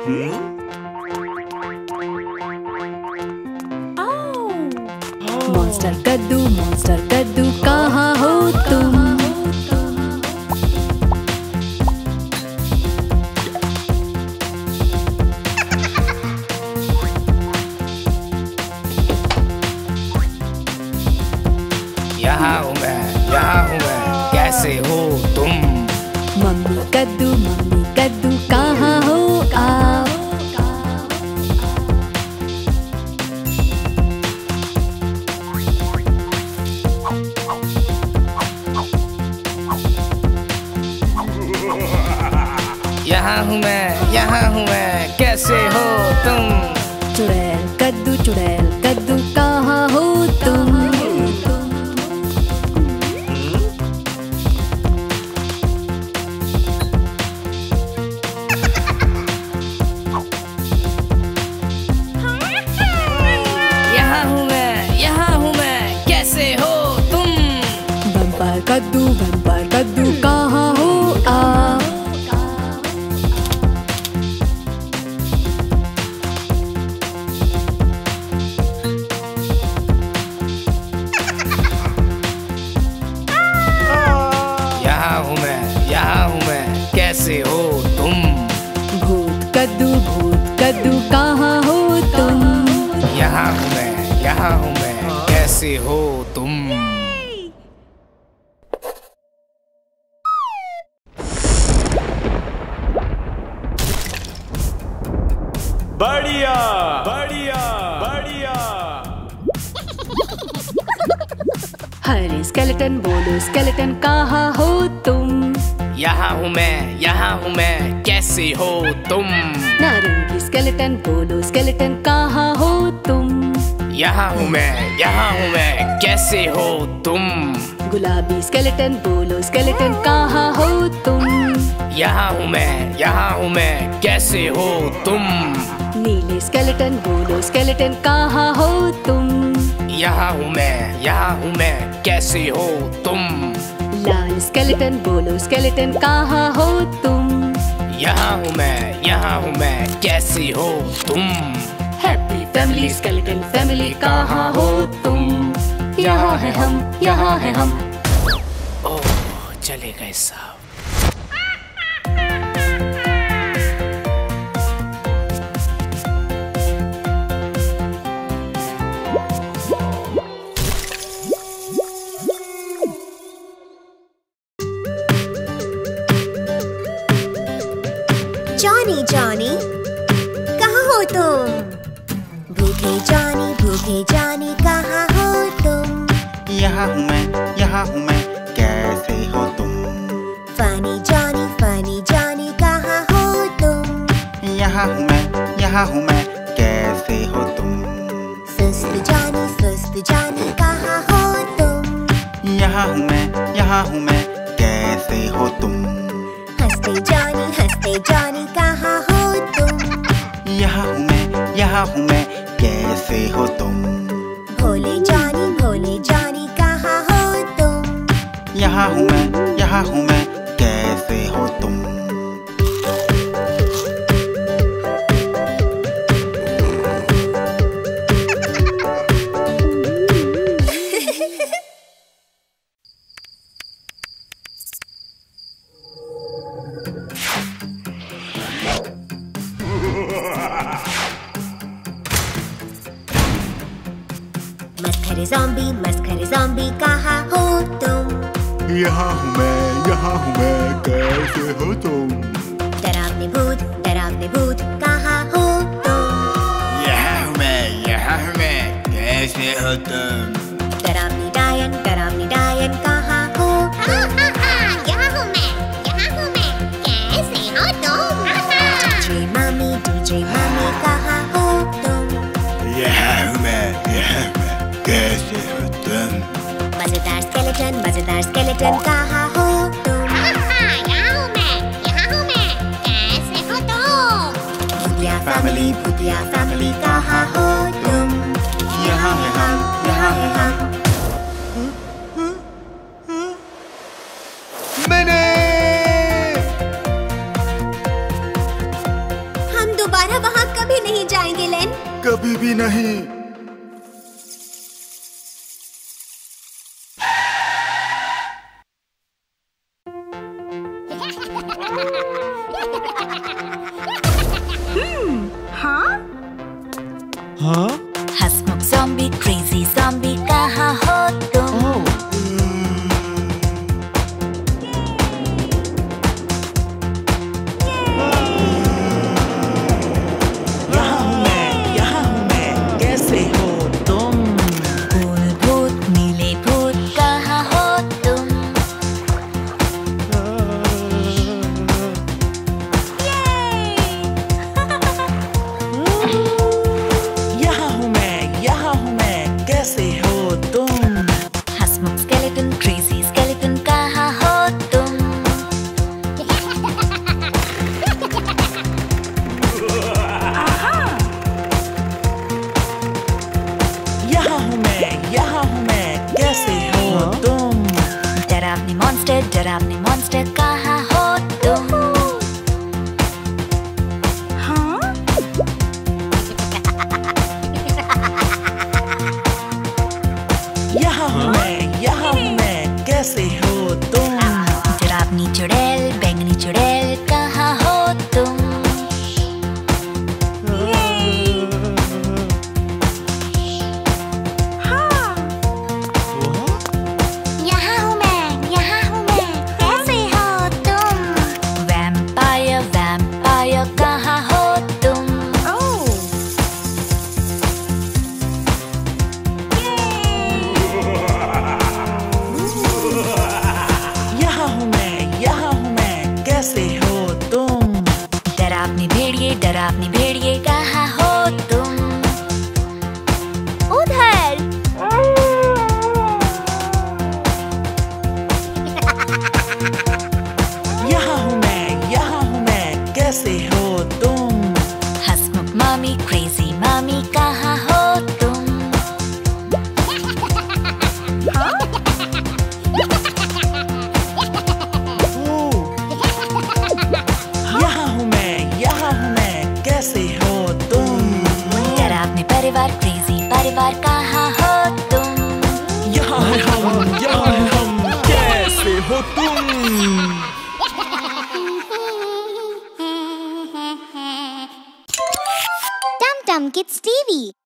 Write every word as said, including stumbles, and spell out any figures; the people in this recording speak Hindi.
मॉन्स्टर कद्दू, मॉन्स्टर कद्दू कहाँ हो तुम? यहाँ हूँ मैं, यहाँ हूँ मैं, कैसे हो तुम? मम्मी कद्दू, मम्मी कद्दू कहाँ हो आप? यहाँ हूँ मैं, यहाँ हूँ मैं, कैसे हो तुम? चुड़ैल कद्दू, चुड़ैल कद्दू कहाँ हो तुम? यहाँ हूँ मैं, यहाँ हूँ मैं, कैसे हो तुम? बम्पर कद्दू, बम्पर कद्दू कहाँ हो आप? यहाँ हूँ मैं, यहाँ हूँ मैं, कैसे हो तुम? भूत कद्दू, भूत कद्दू कहाँ हो तुम? यहाँ हूँ मैं, यहाँ हूँ मैं, कैसे हो तुम? बढ़िया बढ़िया बढ़िया। हरे स्केलेटन बोलो स्केलेटन कहाँ हो तुम? यहाँ हूँ मैं, यहाँ हूँ मैं, कैसे हो तुम? नारंगी स्केलेटन बोलो स्केलेटन कहाँ हो तुम? यहाँ हूँ मैं, यहाँ हूँ मैं, कैसे हो तुम? गुलाबी स्केलेटन बोलो स्केलेटन कहाँ हो तुम? यहाँ हूँ मैं, यहाँ हूँ मैं, कैसे हो तुम? नीले स्केलेटन बोलो स्केलेटन कहाँ हो तुम? यहाँ हूँ मैं, यहाँ हूँ मैं, कैसे हो तुम? लाल स्केलेटन बोलो स्केलेटन कहाँ हो तुम? यहाँ हूँ मैं, यहाँ हूँ मैं, कैसे हो तुम? हैप्पी फैमिली स्केलेटन फैमिली कहाँ हो तुम? यहाँ है हम, यहाँ है हम। ओह, चले गए साहब। जॉनी जॉनी कहाँ हो तुम? भूखे जॉनी भूखे जॉनी कहाँ हो तुम? यहाँ हूँ मैं, यहाँ हूँ मैं, कैसे हो तुम? फनी जॉनी फनी जॉनी कहाँ हो तुम? यहाँ हूँ मैं, यहाँ हूँ मैं, कैसे हो तुम? सुस्त जॉनी सुस्त जॉनी कहाँ हो तुम? यहाँ हूँ मैं, यहाँ हूँ मैं, कैसे हो तुम? हंसते जॉनी हंसते जॉनी कहाँ हो तुम? यहाँ हूँ मैं, यहाँ हूँ मैं, कैसे हो तुम? भोले जॉनी भोले जॉनी कहाँ हो तुम? यहाँ हूँ मैं, यहाँ हूँ मैं, कैसे हो तुम? मस्खरे ज़ॉम्बी मस्खरे ज़ॉम्बी कहाँ हो तुम? यहाँ हूँ मैं, यहाँ हूँ मैं, कैसे हो तुम? डरावने भूत डरावने भूत कहाँ हो तुम? यहाँ हूँ मैं, यहाँ हूँ मैं, कैसे हो तुम? डरावनी डायन डरावनी डायन कहाँ हो तुम? यहाँ हूँ मैं यहाँ हूँ मैं, कैसे हो तुम? डीजे मम्मी डीजे मम्मी कहाँ हो तुम? यहाँ हूँ मैं, यहाँ हूँ मैं, कैसे हो तुम? मजेदार स्केलेटन मजेदार स्केलेटन कहाँ हो तुम? यहाँ हूँ मैं यहाँ हूँ मैं, कैसे हो तुम? भूतिया फैमिली भूतिया फैमिली कहाँ हो तुम? यहाँ है हम, यहाँ है हम। मैंने हम दोबारा भी नहीं। हाँ? हंसमुख ज़ॉम्बी, क्रेजी ज़ॉम्बी, कहाँ हो तुम? यहाँ हूँ मैं, यहाँ हूँ मैं, कैसे हो तुम? फूल भूत, नीले भूत, कहाँ हो तुम? यहाँ हूँ मैं, यहाँ हूँ मैं, कैसे हो तुम? हंसमुख स्केलेटन, क्रेजी स्केलेटन, कहाँ हो तुम? यहाँ हूँ मैं, यहाँ हूँ मैं, कैसे हो तुम? डरावनी मॉन्स्टर, डरावनी मॉन्स्टर, कहाँ हो तुम? यहाँ हूँ मैं, यहाँ हूँ मैं, कैसे हो तुम? डरावनी चुड़ैल, बैंगनी चुड़ैल, कहाँ हो तुम? यहाँ हूँ मैं, यहाँ हूँ मैं, कैसे हो तुम? वैम्पायर, वैम्पायर, कहाँ हो तुम? यहाँ हूँ मैं, यहाँ हूँ मैं, कैसे हो तुम? डरावनी भेड़िए, डरावनी भेड़िए, कहाँ हो तुम? उधर। यहाँ हूँ मैं, यहाँ हूँ मैं, कैसे हो तुम? हंसमुख मामी, क्रेजी मामी, कहाँ हो तुम? यहाँ हूँ मैं, यहाँ हूँ मैं, कैसे हो तुम? डरावने परिवार, क्रेजी परिवार, कहाँ हो तुम? यहाँ है हम, यहाँ है हम, कैसे हो तुम? टम टम किड्स टीवी।